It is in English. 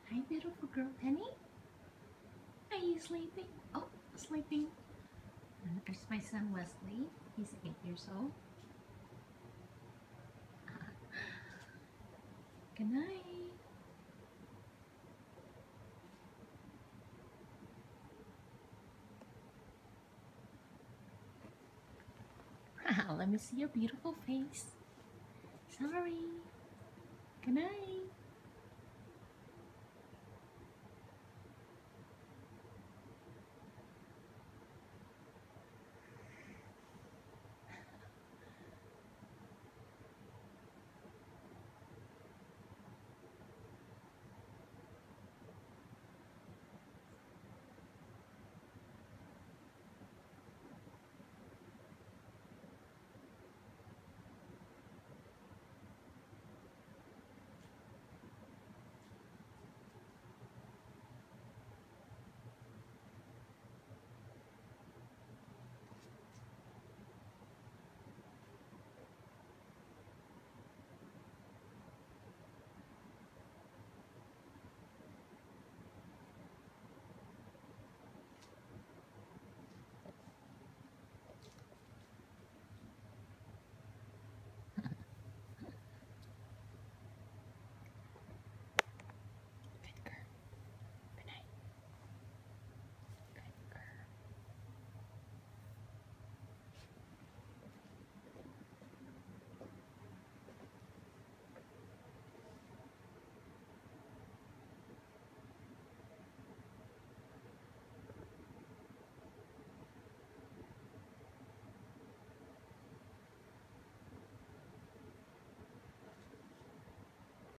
Hi, beautiful girl, Penny. Are you sleeping? Oh, sleeping. There's my son, Wesley. He's 8 years old. Good night. Let me see your beautiful face. Sorry.